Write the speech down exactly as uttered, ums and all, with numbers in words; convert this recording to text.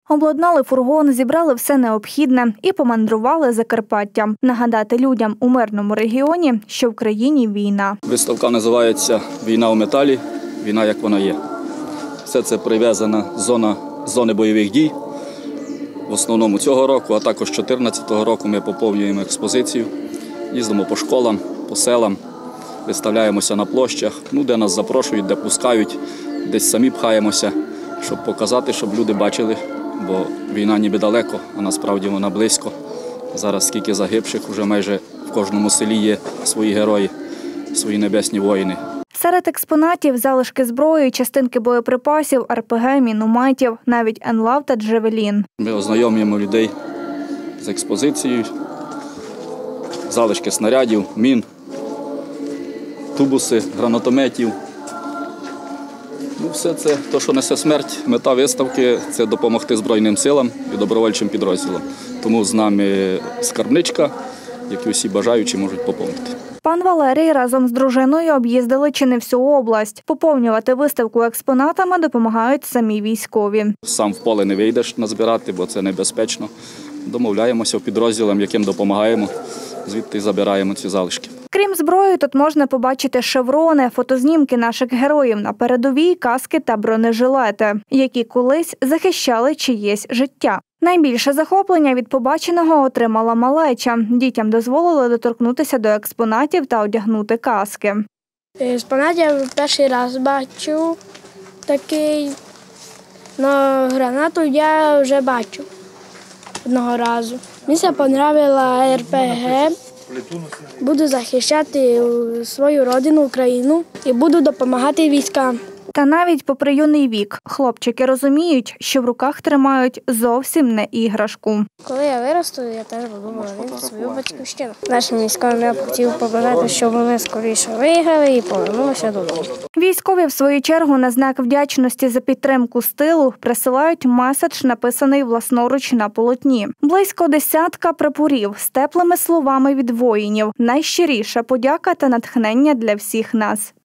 Обладнали фургон, зібрали все необхідне і помандрували Закарпаттям. Нагадати людям у мирному регіоні, що в країні війна. Виставка називається «Війна у металі. Війна, як вона є». Все це прив'язана зона зони бойових дій. В основному цього року, а також дві тисячі чотирнадцятого року ми поповнюємо експозицію. Їздимо по школам, по селам, виставляємося на площах, ну, де нас запрошують, де пускають, десь самі пхаємося, щоб показати, щоб люди бачили. Бо війна ніби далеко, а насправді вона близько. Зараз скільки загибших, вже майже в кожному селі є свої герої, свої небесні воїни. Серед експонатів – залишки зброї, частинки боєприпасів, ер пе ге, мінометів, навіть енлав та джавелін. Ми ознайомлюємо людей з експозицією, залишки снарядів, мін, тубуси, гранатометів. Ну, все це, те, що несе смерть, мета виставки – це допомогти Збройним силам і добровольчим підрозділам. Тому з нами скарбничка, яку всі бажаючі можуть поповнити. Пан Валерій разом з дружиною об'їздили чи не всю область. Поповнювати виставку експонатами допомагають самі військові. Сам в поле не вийдеш назбирати, бо це небезпечно. Домовляємося в підрозділам, яким допомагаємо, звідти забираємо ці залишки. Крім зброї, тут можна побачити шеврони, фотознімки наших героїв на передовій, каски та бронежилети, які колись захищали чиєсь життя. Найбільше захоплення від побаченого отримала малеча. Дітям дозволили доторкнутися до експонатів та одягнути каски. Експонат я перший раз бачу такий, але гранату я вже бачу одного разу. Мені сподобала ер пе ге. Буду захищати свою родину, Україну і буду допомагати військам. Та навіть попри юний вік, хлопчики розуміють, що в руках тримають зовсім не іграшку. Коли я виросту, я теж буду боронити свою батьківщину. Нашим військовим я б хотів побажати, щоб вони скоріше виграли і повернулися додому. Військові, в свою чергу, на знак вдячності за підтримку з тилу присилають меседж, написаний власноруч на полотні. Близько десятка прапорів з теплими словами від воїнів. Найщиріша подяка та натхнення для всіх нас.